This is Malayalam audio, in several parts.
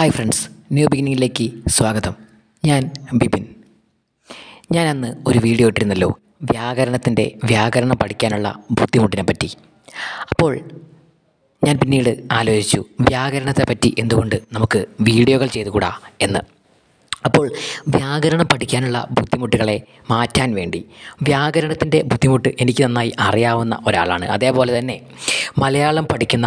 ഹായ് ഫ്രണ്ട്സ്, ന്യൂ ബിഗിനിങ്ങിലേക്ക് സ്വാഗതം. ഞാൻ ബിപിൻ. ഞാൻ അന്ന് ഒരു വീഡിയോ ഇട്ടിരുന്നല്ലോ, വ്യാകരണം പഠിക്കാനുള്ള ബുദ്ധിമുട്ടിനെ പറ്റി. അപ്പോൾ ഞാൻ പിന്നീട് ആലോചിച്ചു, വ്യാകരണത്തെ പറ്റി എന്തുകൊണ്ട് നമുക്ക് വീഡിയോകൾ ചെയ്തുകൂടാ എന്ന്. അപ്പോൾ വ്യാകരണം പഠിക്കാനുള്ള ബുദ്ധിമുട്ടുകളെ മാറ്റാൻ വേണ്ടി, വ്യാകരണത്തിൻ്റെ ബുദ്ധിമുട്ട് എനിക്ക് നന്നായി അറിയാവുന്ന ഒരാളാണ്. അതേപോലെ തന്നെ മലയാളം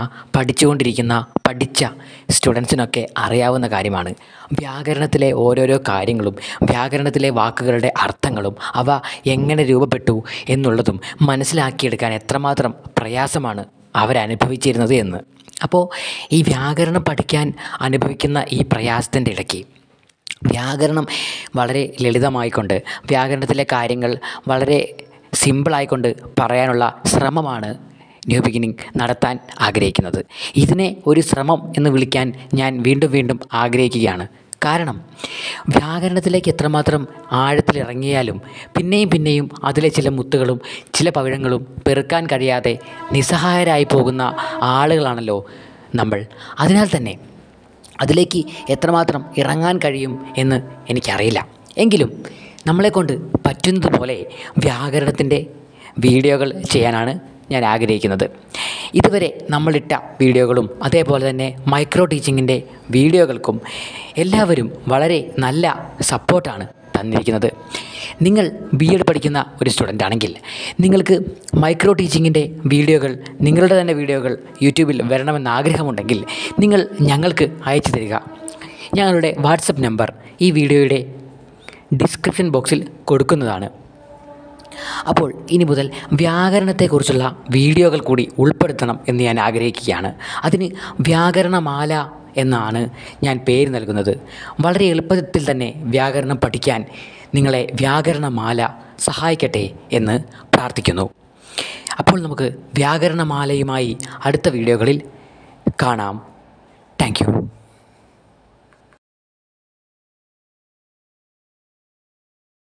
പഠിച്ച സ്റ്റുഡൻസിനൊക്കെ അറിയാവുന്ന കാര്യമാണ് വ്യാകരണത്തിലെ ഓരോരോ കാര്യങ്ങളും, വ്യാകരണത്തിലെ വാക്കുകളുടെ അർത്ഥങ്ങളും അവ എങ്ങനെ രൂപപ്പെട്ടു എന്നുള്ളതും മനസ്സിലാക്കിയെടുക്കാൻ എത്രമാത്രം പ്രയാസമാണ് അവരനുഭവിച്ചിരുന്നത് എന്ന്. അപ്പോൾ ഈ വ്യാകരണം പഠിക്കാൻ അനുഭവിക്കുന്ന ഈ പ്രയാസത്തിൻ്റെ ഇടയ്ക്ക് വ്യാകരണം വളരെ ലളിതമായിക്കൊണ്ട്, വ്യാകരണത്തിലെ കാര്യങ്ങൾ വളരെ സിമ്പിളായിക്കൊണ്ട് പറയാനുള്ള ശ്രമമാണ് ന്യൂ ബിഗിനിങ് നടത്താൻ ആഗ്രഹിക്കുന്നത്. ഇതിനെ ഒരു ശ്രമം എന്ന് വിളിക്കാൻ ഞാൻ വീണ്ടും ആഗ്രഹിക്കുകയാണ്. കാരണം വ്യാകരണത്തിലേക്ക് എത്രമാത്രം ആഴത്തിലിറങ്ങിയാലും പിന്നെയും അതിലെ ചില മുത്തുകളും ചില പവിഴങ്ങളും പെറുക്കാൻ കഴിയാതെ നിസ്സഹായരായി പോകുന്ന ആളുകളാണല്ലോ നമ്മൾ. അതിനാൽ തന്നെ അതിലേക്ക് എത്രമാത്രം ഇറങ്ങാൻ കഴിയും എന്ന് എനിക്കറിയില്ല. എങ്കിലും നമ്മളെക്കൊണ്ട് പറ്റുന്നതുപോലെ വ്യാകരണത്തിൻ്റെ വീഡിയോകൾ ചെയ്യാനാണ് ഞാൻ ആഗ്രഹിക്കുന്നത്. ഇതുവരെ നമ്മളിട്ട വീഡിയോകളും അതേപോലെ തന്നെ മൈക്രോ ടീച്ചിങ്ങിൻ്റെ വീഡിയോകൾക്കും എല്ലാവരും വളരെ നല്ല സപ്പോർട്ടാണ് തന്നിരിക്കുന്നത്. നിങ്ങൾ BEd പഠിക്കുന്ന ഒരു സ്റ്റുഡൻ്റ് ആണെങ്കിൽ നിങ്ങൾക്ക് മൈക്രോ ടീച്ചിങ്ങിൻ്റെ വീഡിയോകൾ, നിങ്ങളുടെ തന്നെ വീഡിയോകൾ യൂട്യൂബിൽ വരണമെന്ന് ആഗ്രഹമുണ്ടെങ്കിൽ നിങ്ങൾ ഞങ്ങൾക്ക് അയച്ചു തരിക. ഞങ്ങളുടെ വാട്സപ്പ് നമ്പർ ഈ വീഡിയോയുടെ ഡിസ്ക്രിപ്ഷൻ ബോക്സിൽ കൊടുക്കുന്നതാണ്. അപ്പോൾ ഇനി മുതൽ വ്യാകരണത്തെക്കുറിച്ചുള്ള വീഡിയോകൾ കൂടി ഉൾപ്പെടുത്തണം എന്ന് ഞാൻ ആഗ്രഹിക്കുകയാണ്. അതിന് വ്യാകരണമാല എന്നാണ് ഞാൻ പേര് നൽകുന്നത്. വളരെ എളുപ്പത്തിൽ തന്നെ വ്യാകരണം പഠിക്കാൻ നിങ്ങളെ വ്യാകരണമാല സഹായിക്കട്ടെ എന്ന് പ്രാർത്ഥിക്കുന്നു. അപ്പോൾ നമുക്ക് വ്യാകരണമാലയുമായി അടുത്ത വീഡിയോകളിൽ കാണാം. Thank U.